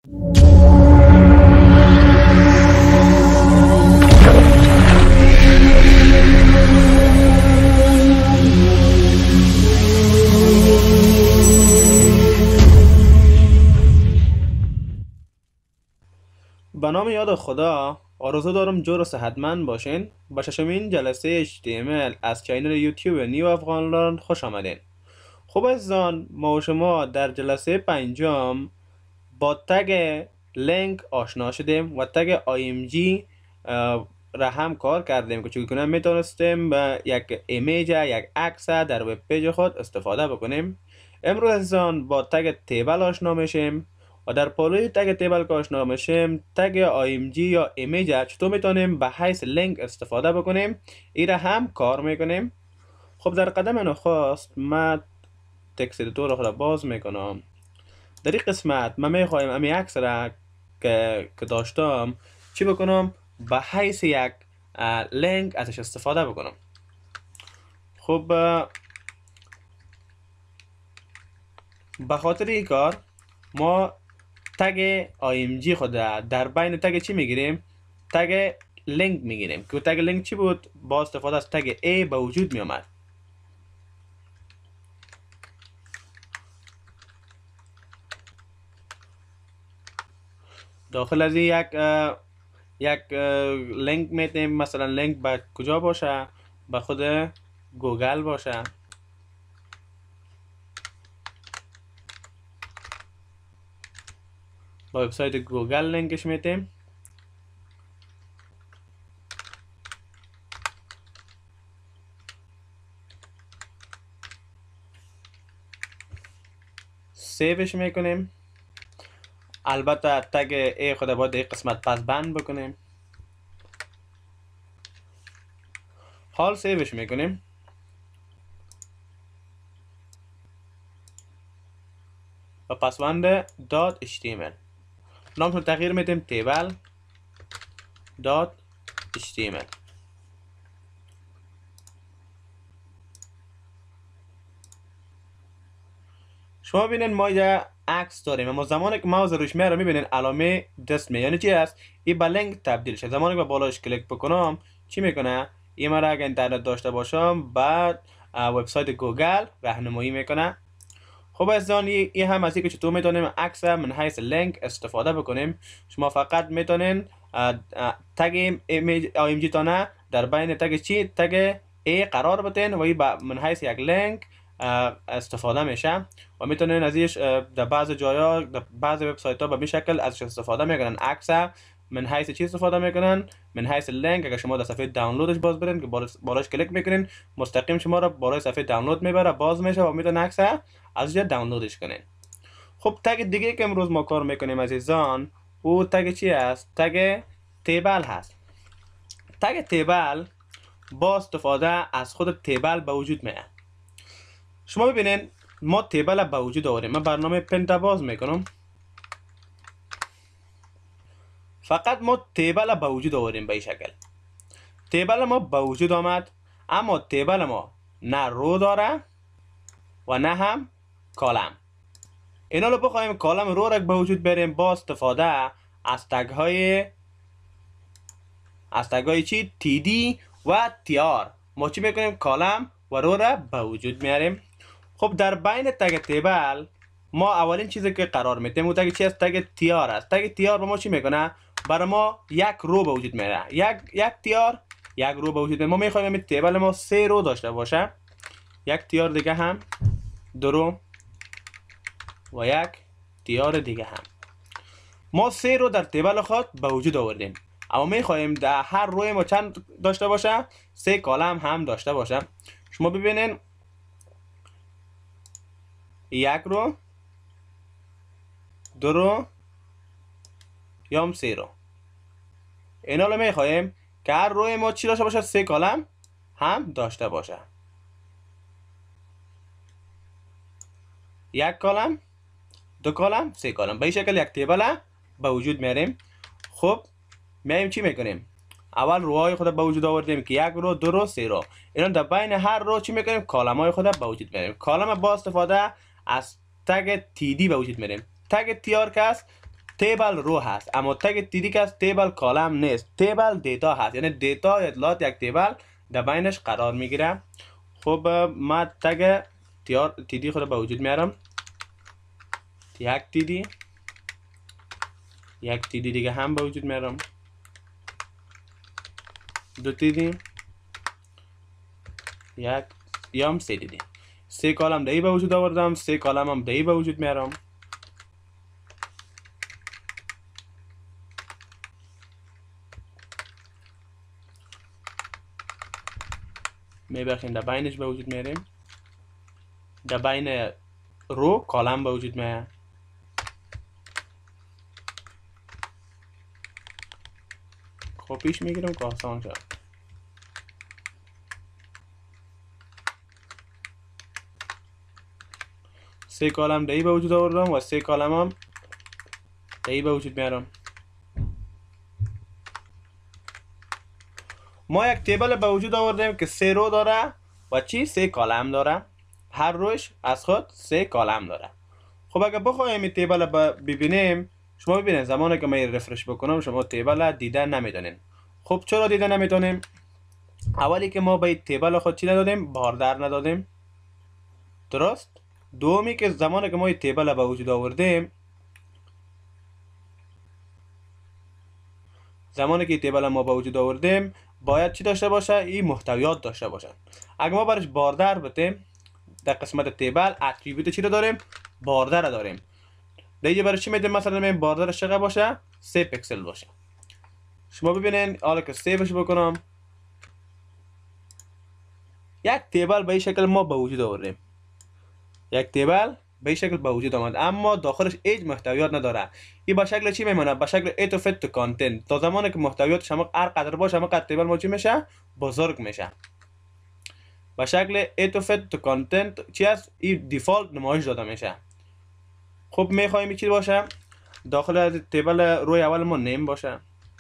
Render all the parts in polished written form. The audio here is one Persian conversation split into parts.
به نام یاد خدا، آرزو دارم جور و صحتمند باشین. به ششمین جلسه HTML از چینل یوتیوب نیو افغان لرن خوش آمدین. خوب عزیزان، ما و شما در جلسه پنجم با تگ لینک آشنا شدیم و تگ IMG را هم کار کردیم که چگونه میتونستیم به یک ایمیج، یک عکس در وب پیج خود استفاده بکنیم. امروز عزیزان با تگ تیبل آشنا میشیم و در پالوی تگ تیبل که آشنا میشیم، تگ IMG یا ایمیج چطور میتونیم به حیث لینک استفاده بکنیم، این را هم کار میکنیم. خب در قدم نخست من تکست ادیتور خود باز میکنم. در این قسمت من میخوایم امی عکس را که داشتم چی بکنم، به حیث یک لینک ازش استفاده بکنم. خب به خاطر این کار ما تگ IMG خود در بین تگ چی میگیریم؟ تگ لینک میگیریم که تگ لینک چی بود؟ با استفاده از تگ A به وجود می آمد. داخل از یک لینک میتیم، مثلا لینک به کجا باشه؟ به خود گوگل باشه. با وبسایت گوگل لینکش میتیم. سیوش میکنیم. البته تگ ای خود باید این قسمت پس بند بکنیم. حال سیوش میکنیم. و پسوند .html نامش رو تغییر میدیم table .html. شما ببینید ما یه عکس داریم، اما زمانی که ماوس روش میاره میبینید علامه دست می، یعنی چی است؟ این به لینک تبدیل شد. زمانی که بالاش کلیک بکنم چی میکنه؟ این مرا اگه اینترنت داشته باشم بعد وبسایت گوگل راهنمایی میکنه. خب عزیزان، این هم از اینکه چطور میتونیم عکس من حیث لینک استفاده بکنیم. شما فقط میتونین تگ IMG تانه در بین تگ چی؟ تگ A قرار بدین و این من حیث یک لینک استفاده میشه و میتونین ازش در بعض جایا، در بعض وبسایت ها به این شکل ازش استفاده میکنن. عکس من حیث چی استفاده میکنن؟ من حیث لینک. اگر شما در صفحه دانلودش باز برین که بالاش کلیک میکنین، مستقیم شما را بالای صفحه دانلود میبره، باز میشه و میتونین عکس از اینجا دانلودش کنین. خب تگ دیگه که امروز ما کار میکنیم عزیزان، او تگ چی است؟ تگ تیبل هست. تگ تیبل با استفاده از خود تیبل به وجود میاد. شما ببینین ما تیبل به وجود آوریم. من برنامه پنت باز میکنم. فقط ما تیبل به وجود آوریم به این شکل. تیبل ما به وجود آمد، اما تیبل ما نه رو داره و نه هم کالم. اینا رو بخوایم کالم رو را به وجود بریم با استفاده از تگ های چی؟ TD و TR. ما چی میکنیم؟ کالم و رو را به وجود میاریم. خب در بین تگ تیبل ما اولین چیزی که قرار میدیم اون تگ چی است؟ تگ TR است. تگ TR به ما چی میکنه؟ برای ما یک رو به وجود میاره. یک TR یک رو به وجود میاره. ما میخوایم این تیبل ما 3 رو داشته باشه. یک TR دیگه هم 2 رو و یک TR دیگه هم. ما 3 رو در تیبل خود به وجود آوردیم، اما میخوایم در هر روی ما چند داشته باشه؟ 3 کالم هم داشته باشه. شما ببینین یک رو، 2 رو یا هم 3 رو. اینا رو میخوایم که هر روی ما چی داشته باشه؟ 3 کالم هم داشته باشه. یک کالم، 2 کالم، 3 کالم. به این شکل یک تیبل به وجود میاریم. خب میایم چی میکنیم؟ اول روهای خود به وجود آوردیم که یک رو، 2 رو، 3 رو. اینا در بین هر رو چی میکنیم؟ کالم های خود به وجود میاریم. کالم با استفاده از تگ TD به وجود میاریم. تگ TR که است تیبل رو هست اما تگ تیدی که از تیبل کالم نیست. تیبل دیتا هست، یعنی دیتا اطلاعات یک تیبل در بینش قرار میگیره. خب ما تگ تیدی خود به وجود میارم. یک تیدی دیگه هم به وجود میارم. دو تیدی، یک یا سه تیدی. سه کالم دهی به وجود آوردم، سه کالم هم دهی به وجود میارم. میبخشیم در بینش به وجود میاریم. در بین رو کالم به وجود میاد. خب پیش میگیرم که آسان شد. سه کالم دهی به وجود آوردم و سه کالم هم دهی به وجود میارم. ما یک تیبل به وجود آوردیم که سه رو داره و سه کالم داره. هر روش از خود سه کالم داره. خب اگه بخوایم این تیبل ببینیم، شما ببینید زمانی که من رفرش بکنم شما تیبل دیده نمیدونین. خب چرا دیده نمیتونیم؟ اولی که ما به این تیبل خود چی ندادیم؟ باردر ندادیم. درست؟ دومی که زمانی که ما این تیبل به وجود آوردیم، زمانی که تیبل ما به وجود آوردیم باید چی داشته باشه؟ این محتویات داشته باشه. اگه ما برش باردر بتیم، در قسمت تیبل اتریبیوت چی رو داریم؟ باردر داریم. دیگه برای چی میدیم؟ مثلا من باردرش چقدر باشه؟ 3 پیکسل باشه. شما ببینین حالا که سیوش بکنم، یک تیبل به این شکل ما به وجود آوردیم. یک تیبل به این شکل به وجود آمد، اما داخلش هیچ محتویات نداره. این به شکل چی میمونه؟ به شکل ایتو فیت تو کانتنت. تا زمانی که محتویاتش هم هر قدر باشه، هم قدر تیبل ما چی میشه؟ بزرگ میشه. به شکل ایتو فیت تو کانتنت چی است؟ این دیفالت نمایش داده میشه. خب میخوایم چی باشه؟ داخل از تیبل روی اول ما نیم باشه،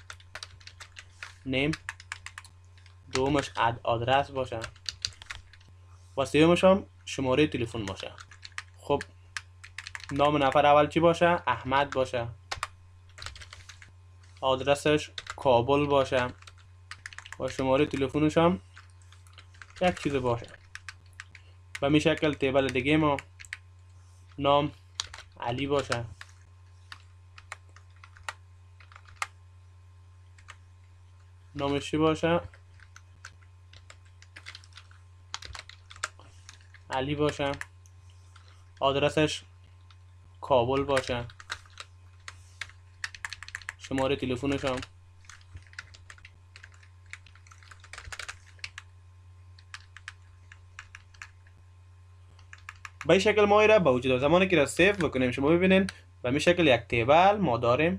نیم. دومش آدرس باشه و سومش هم شماره تلفن باشه. خب نام نفر اول چی باشه؟ احمد باشه. آدرسش کابل باشه و شماره تلفنش هم یک چیز باشه. به می شکل تیبل دیگه ما نام علی باشه. نامش چی باشه؟ علی باشه. آدرسش کابل باشه. شماره تلفنش هم به این شکل ما ایره به وجود داریم. زمانی که را سیو بکنیم شما ببینین به این شکل یک تیبل ما داریم.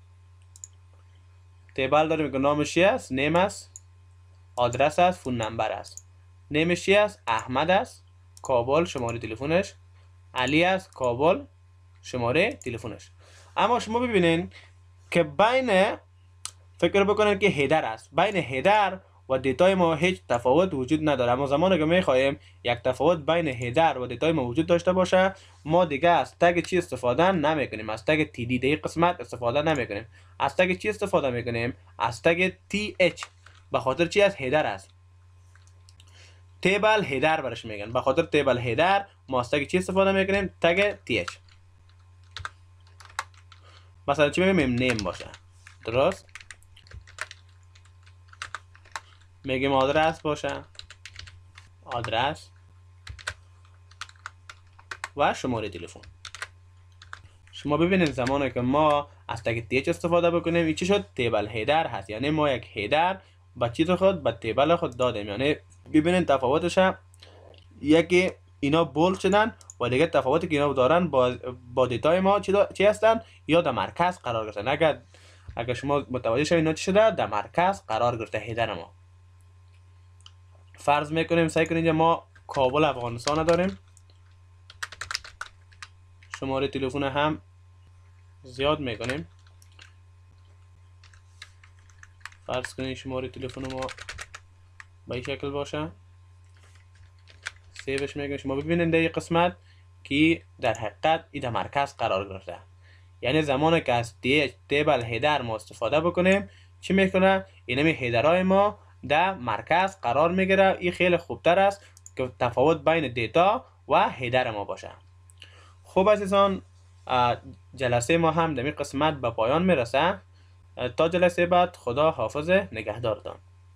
تیبل داریم که نامش چی است؟ نیم است، آدرس است، فون نمبر است. نیمش چی است؟ احمد است، کابل شماره تلفنش، علی است، کابل شماره تلفنش. اما شما ببینین که بین فکر بکنین که هیدر است، بین هیدر و دیتای ما هیچ تفاوت وجود نداره. اما زمانی که میخوایم یک تفاوت بین هیدر و دیتای ما وجود داشته باشه، ما دیگه از تگ چی استفاده نمیکنیم؟ از تگ تی دی قسمت استفاده نمیکنیم. از تگ چی استفاده میکنیم؟ از تگ تی اچ. به خاطر چی؟ از هیدر است. تیبل هیدر برش میگن. به خاطر تیبل هیدر ما از تگ چی استفاده میکنیم؟ تگ تی اچ. مثلا چی میگیم؟ نیم باشه. درست؟ میگیم آدرس باشه، آدرس و شماره تلفن. شما ببینید زمانی که ما از تگ تی اچ استفاده بکنیم این چی شد؟ تیبل هیدر هست. یعنی ما یک هیدر با چیز خود به تیبل خود دادیم. یعنی ببینید تفاوتش، یکی اینا بولد شدن و دیگه تفاوتی که اینا دارن با دیتای ما چی هستن؟ یا در مرکز قرار گرفتن. اگر شما متوجه شوید اینا چی شده؟ در مرکز قرار گرفته هیدر ما. فرض میکنیم سعی کنید ما کابل افغانستان داریم، شماره تلفن هم زیاد میکنیم. فرض کنید شماره تلفن ما به این شکل باشه، سیوش میکنیم. شما ببینید در این قسمت که در حقیقت این در مرکز قرار گرفته. یعنی زمانی که از تیبل هیدر ما استفاده بکنیم چی میکنه؟ اینمی هیدرهای ما در مرکز قرار میگیره. این خیلی خوبتر است که تفاوت بین دیتا و هیدر ما باشه. خوب عزیزان، جلسه ما هم در این قسمت به پایان میرسه. تا جلسه بعد خدا حافظ، نگهدارتان.